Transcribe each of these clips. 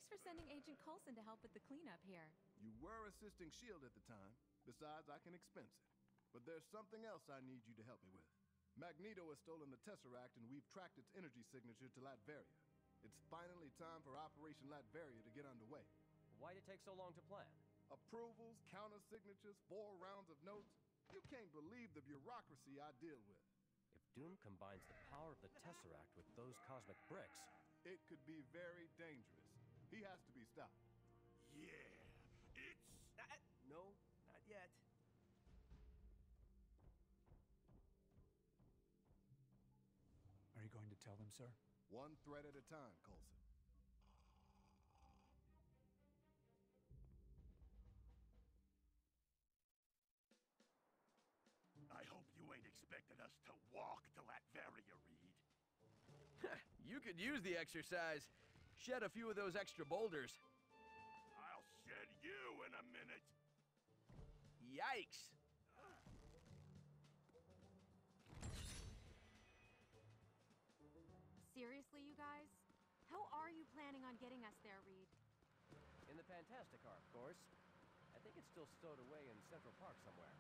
Thanks for sending Agent Coulson to help with the cleanup here. You were assisting S.H.I.E.L.D. at the time. Besides, I can expense it. But there's something else I need you to help me with. Magneto has stolen the Tesseract and we've tracked its energy signature to Latveria. It's finally time for Operation Latveria to get underway. Why'd it take so long to plan? Approvals, counter-signatures, 4 rounds of notes. You can't believe the bureaucracy I deal with. If Doom combines the power of the Tesseract with those cosmic bricks... It could be very dangerous. He has to be stopped. Yeah, it's... No, not yet. Are you going to tell them, sir? One threat at a time, Coulson. I hope you ain't expecting us to walk to Latveria, Reed. You could use the exercise. Shed a few of those extra boulders. I'll shed you in a minute. Yikes! Seriously, you guys? How are you planning on getting us there, Reed? In the Fantasticar, of course. I think it's still stowed away in Central Park somewhere.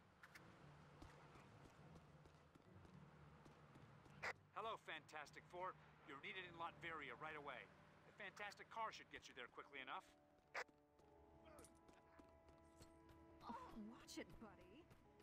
Hello, Fantastic Four. You're needed in Latveria right away. The Fantastic Car should get you there quickly enough. Oh, watch it, buddy.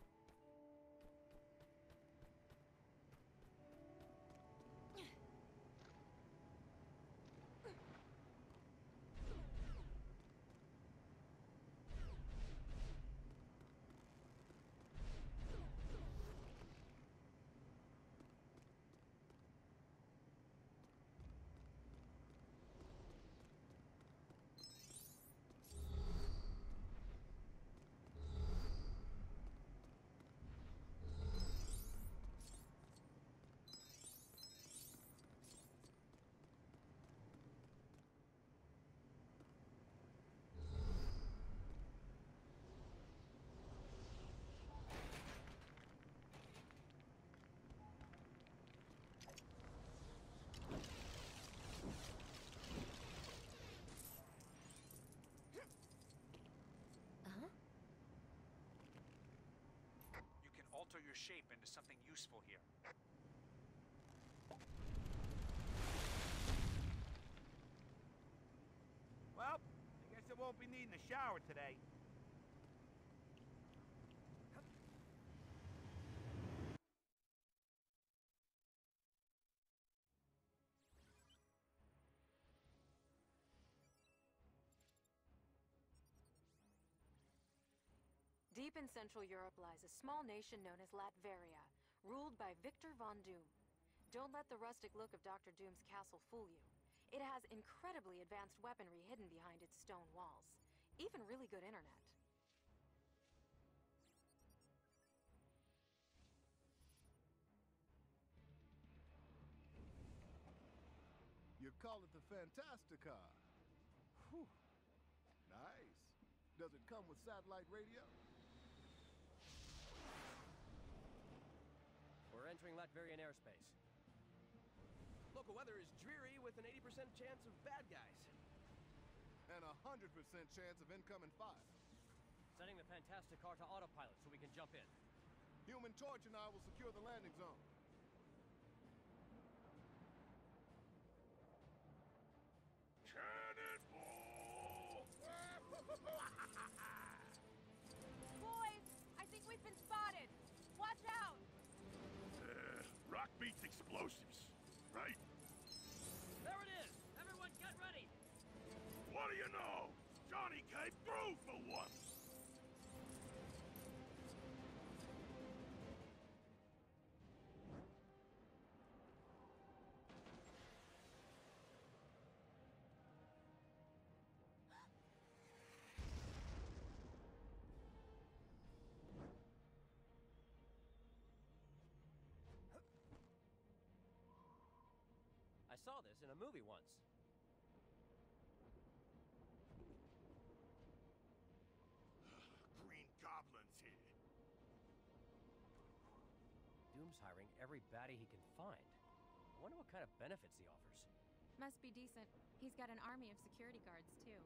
You can alter your shape into something useful here. Well, I guess I won't be needing a shower today. Deep in Central Europe lies a small nation known as Latveria, ruled by Victor Von Doom. Don't let the rustic look of Dr. Doom's castle fool you. It has incredibly advanced weaponry hidden behind its stone walls. Even really good internet. You call it the Fantasticar. Whew. Nice. Does it come with satellite radio? We're entering Latverian airspace. Local weather is dreary with an 80% chance of bad guys. And 100% chance of incoming fire. Setting the Fantasticar to autopilot so we can jump in. Human Torch and I will secure the landing zone. Cannonball! Boys, I think we've been spotted. Watch out! Rock beats explosives, right? There it is! Everyone get ready! What do you know? Johnny came through for once! I saw this in a movie once. Green Goblin's here. Doom's hiring every baddie he can find. I wonder what kind of benefits he offers. Must be decent. He's got an army of security guards, too.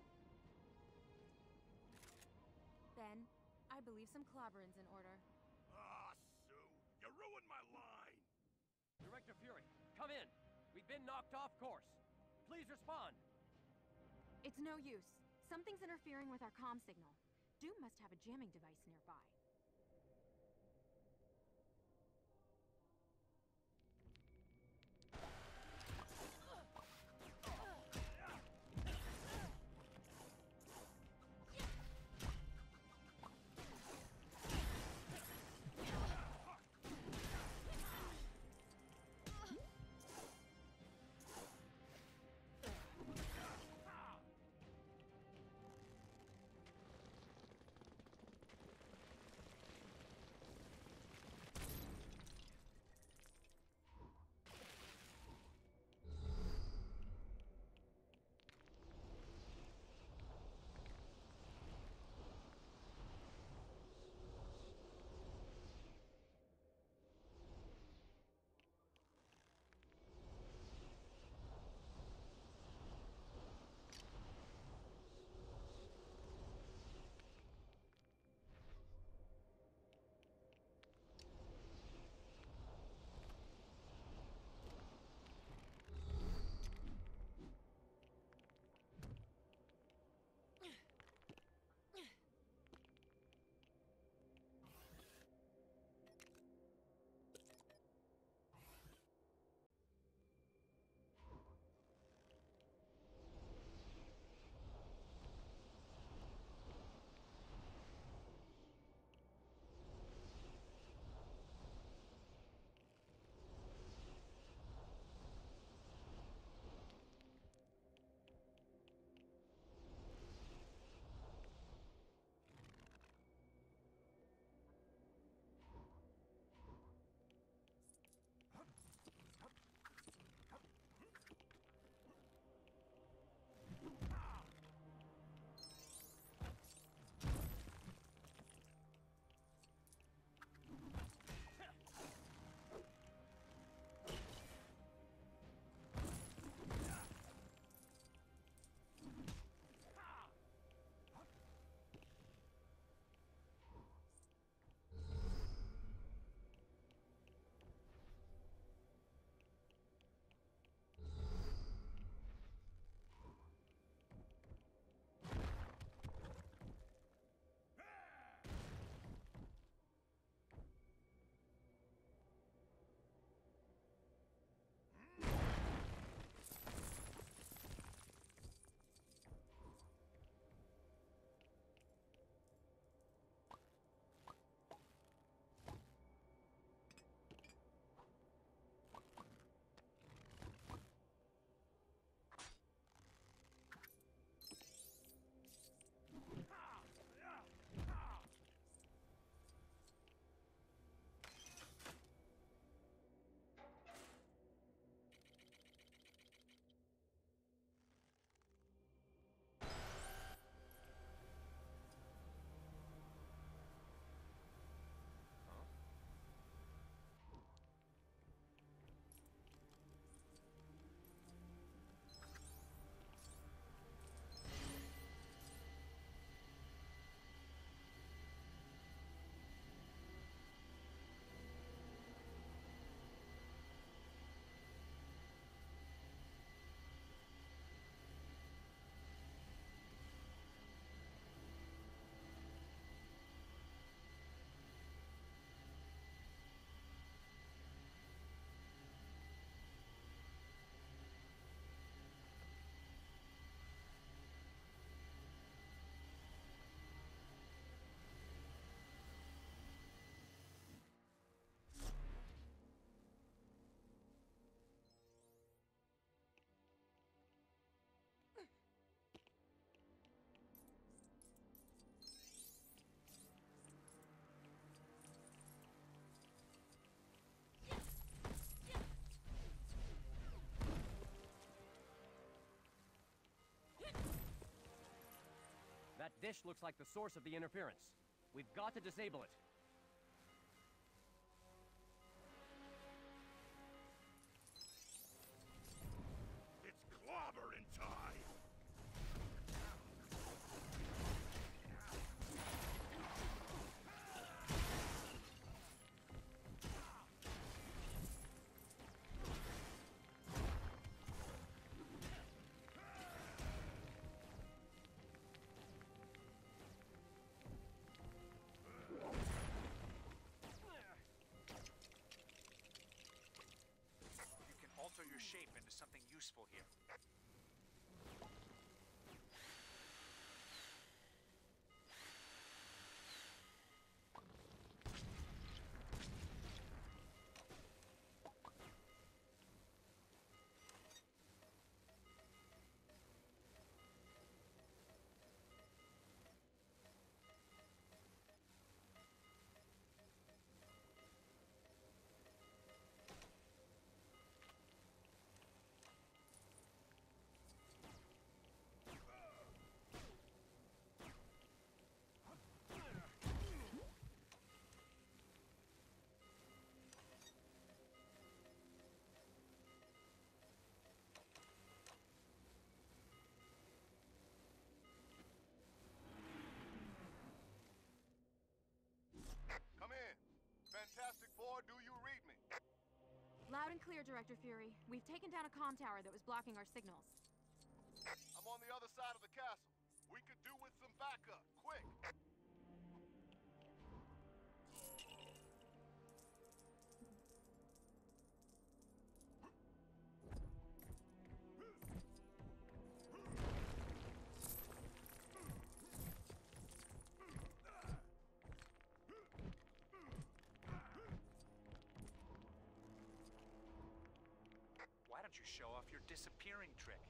Ben, I believe some clobberin's in order. Ah, Sue, you ruined my line. Director Fury, come in. We've been knocked off course. Please respond. It's no use. Something's interfering with our comm signal. Doom must have a jamming device nearby. That dish looks like the source of the interference. We've got to disable it. something useful here. Come in. Fantastic Four, do you read me? Loud and clear, Director Fury. We've taken down a comm tower that was blocking our signals. I'm on the other side of the castle. We could do with some backup, quick. Why don't you show off your disappearing trick?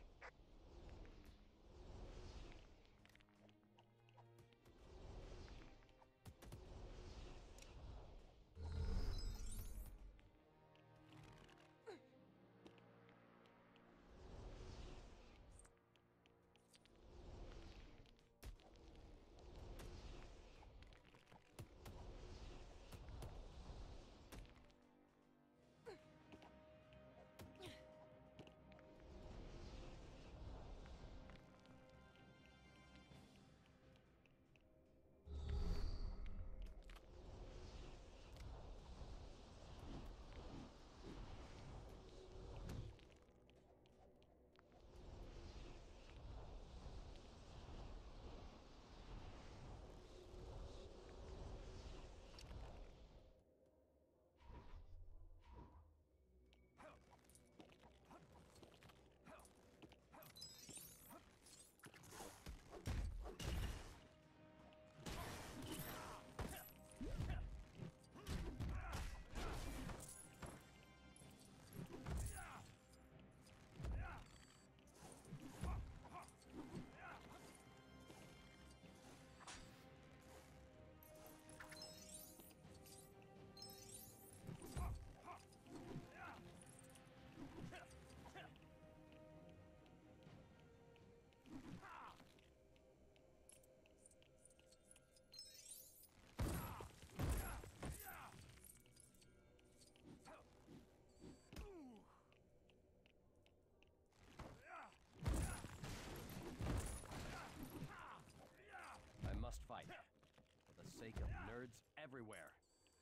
I must fight. For the sake of nerds everywhere.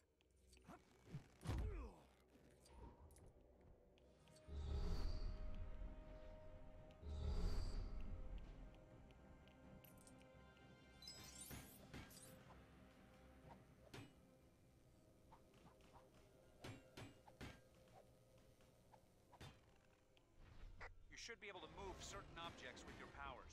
You should be able to move certain objects with your powers.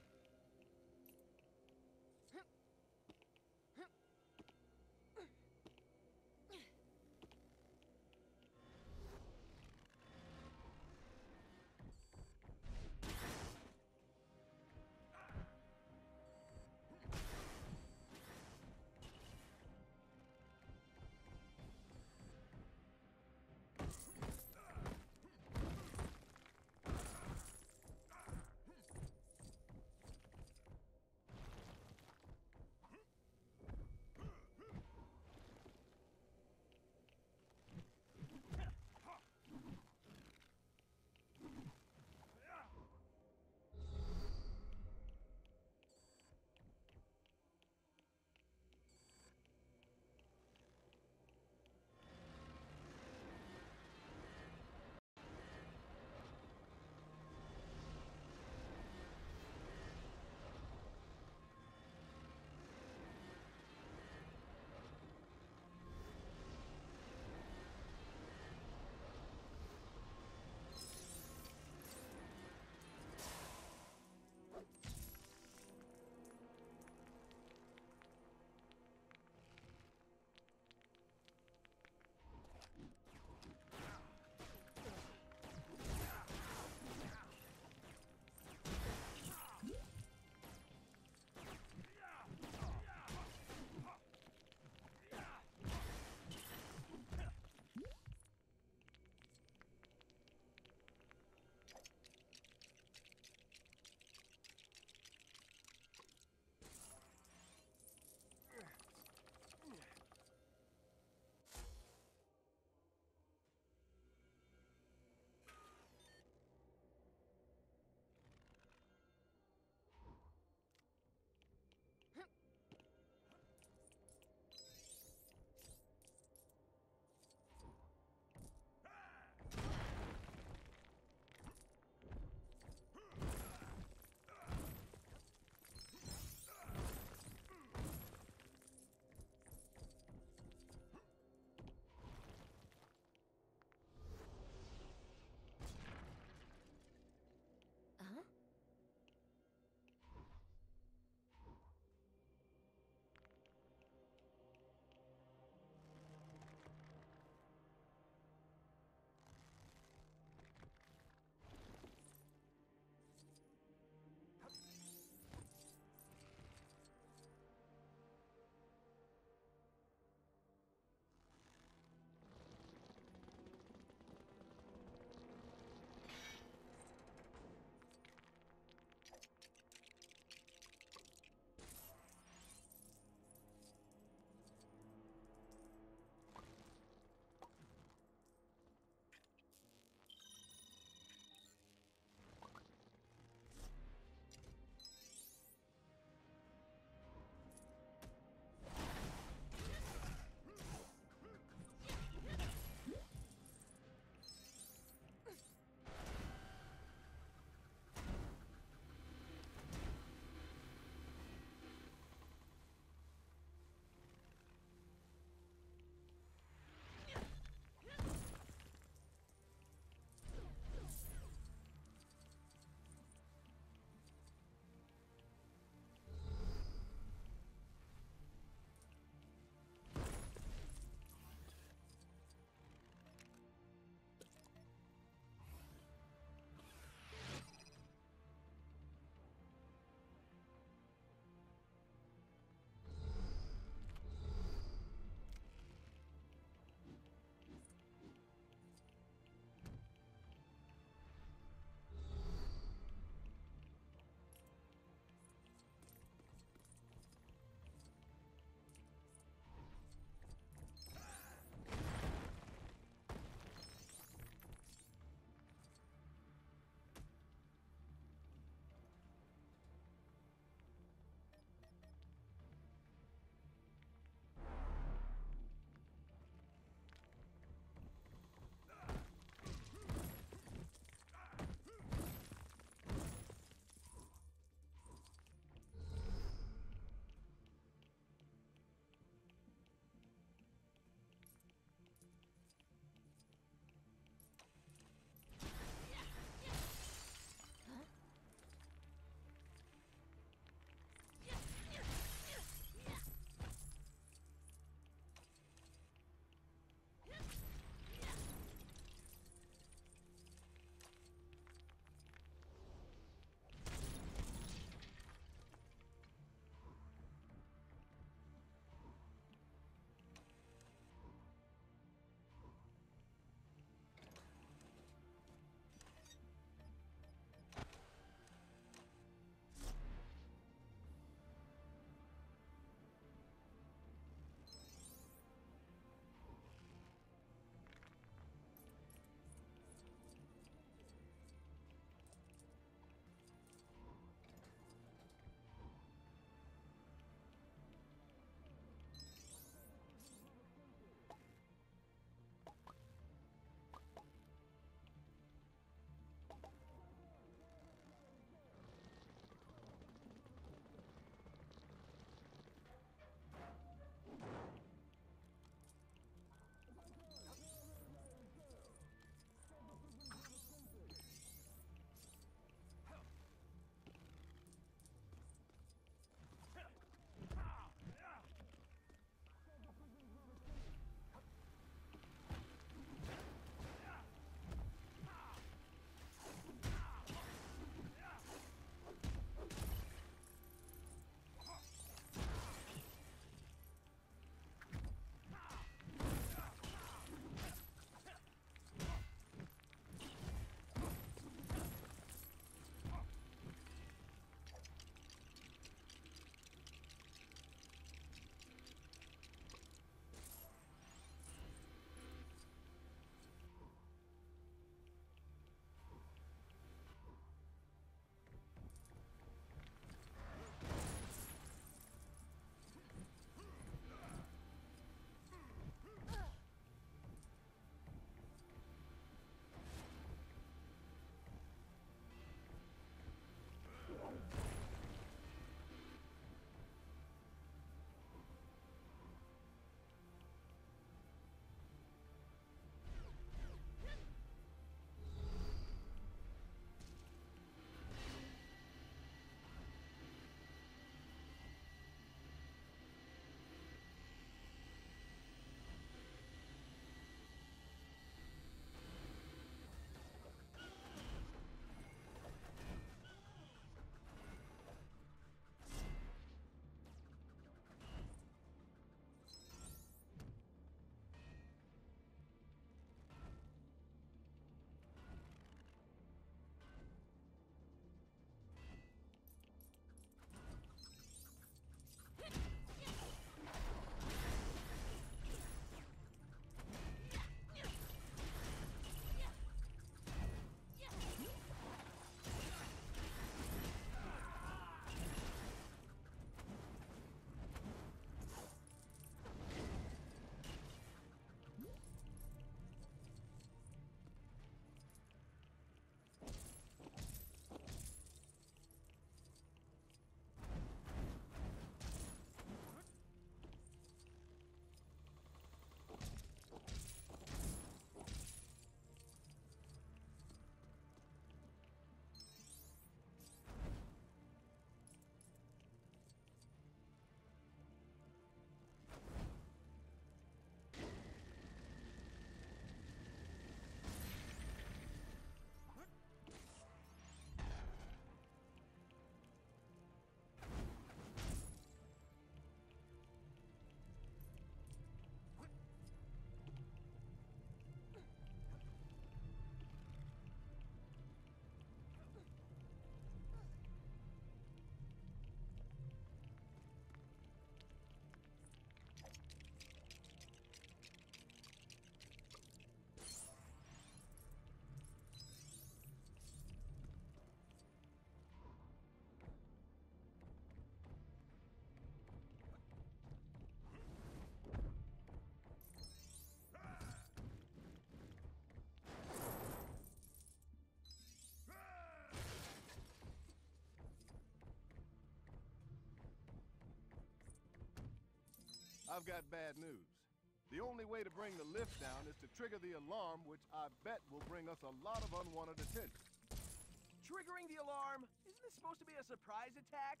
I've got bad news. The only way to bring the lift down is to trigger the alarm, which I bet will bring us a lot of unwanted attention. Triggering the alarm? Isn't this supposed to be a surprise attack?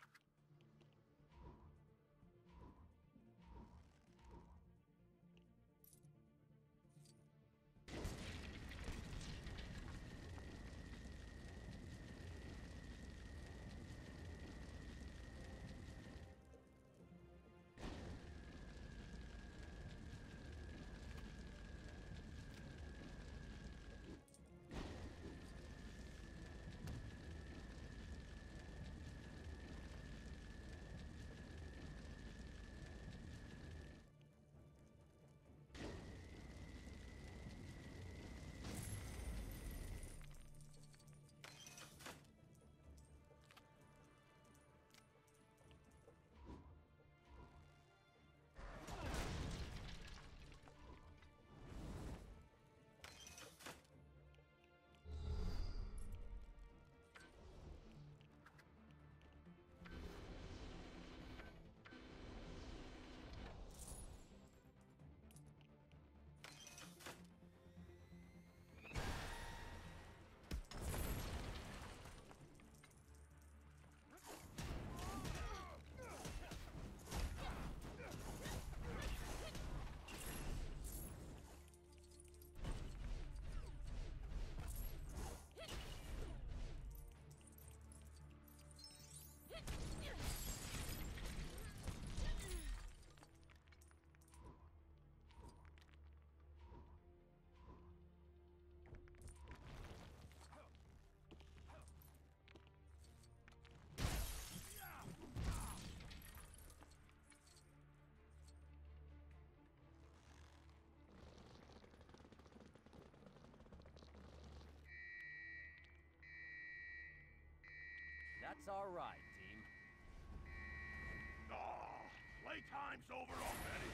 That's all right, team. Ah, playtime's over already.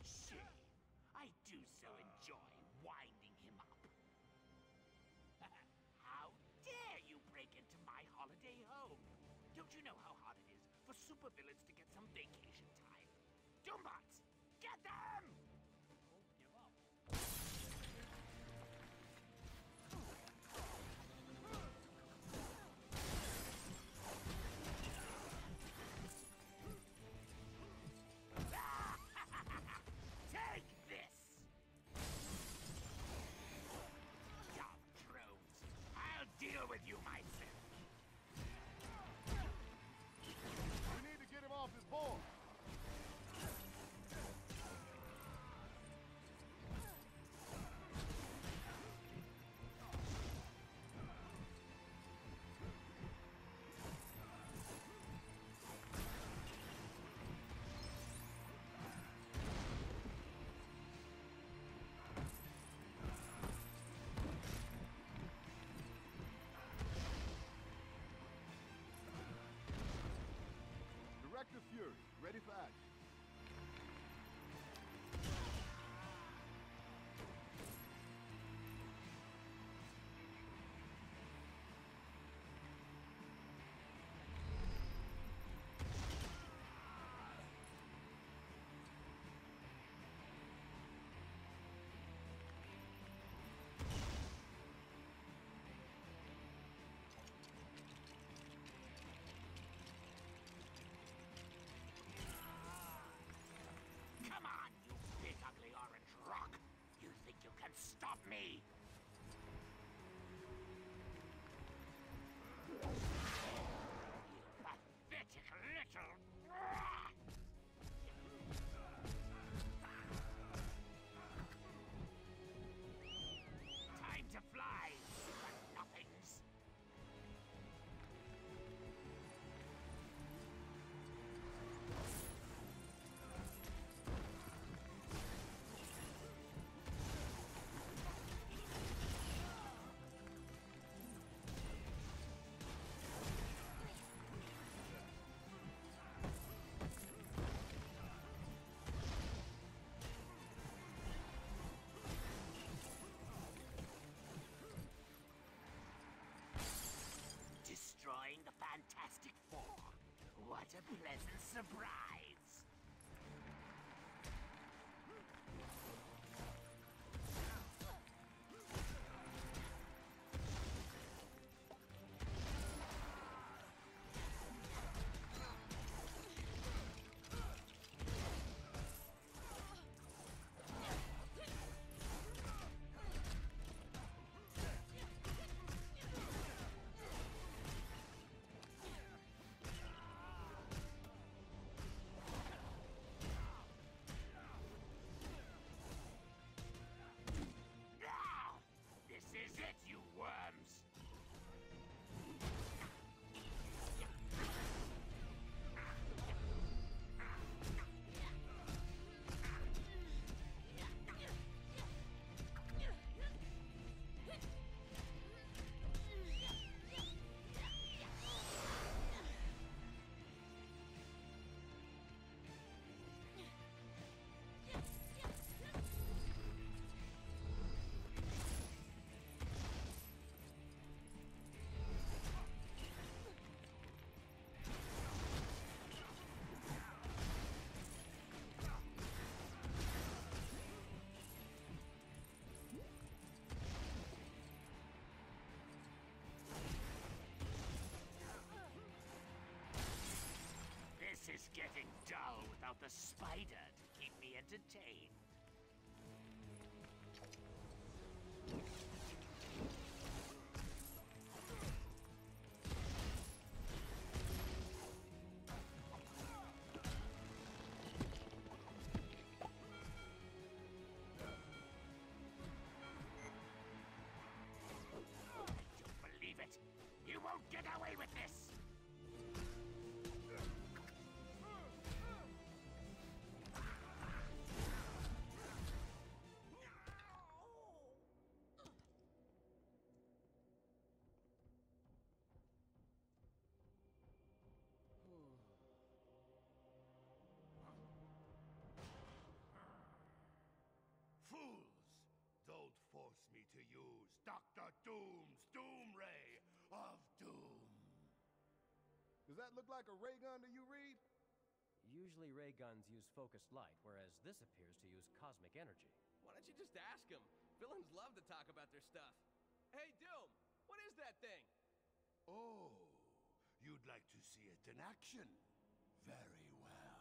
Shame. I do so enjoy winding him up. How dare you break into my holiday home? Don't you know how hard it is for supervillains to get some vacation time? Doombots, get them! Won't give up. Take this! Dumb drones. I'll deal with you myself. We need to get him off his board. Director Fury, ready for action. Come on, you big ugly orange rock! You think you can stop me? You pathetic little... Time to fly, super nothings! Destroying the Fantastic Four. What a pleasant surprise! Now! This is it, you worms! This is getting dull without the spider to keep me entertained. I don't believe it. You won't get away with this. Does that look like a ray gun to you, Reed? Usually ray guns use focused light, whereas this appears to use cosmic energy. Why don't you just ask him? Villains love to talk about their stuff. Hey, Doom, what is that thing? Oh, you'd like to see it in action? Very well.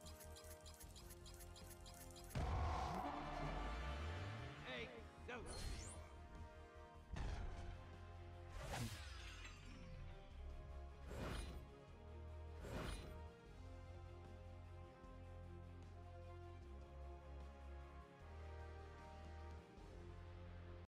Hey, no!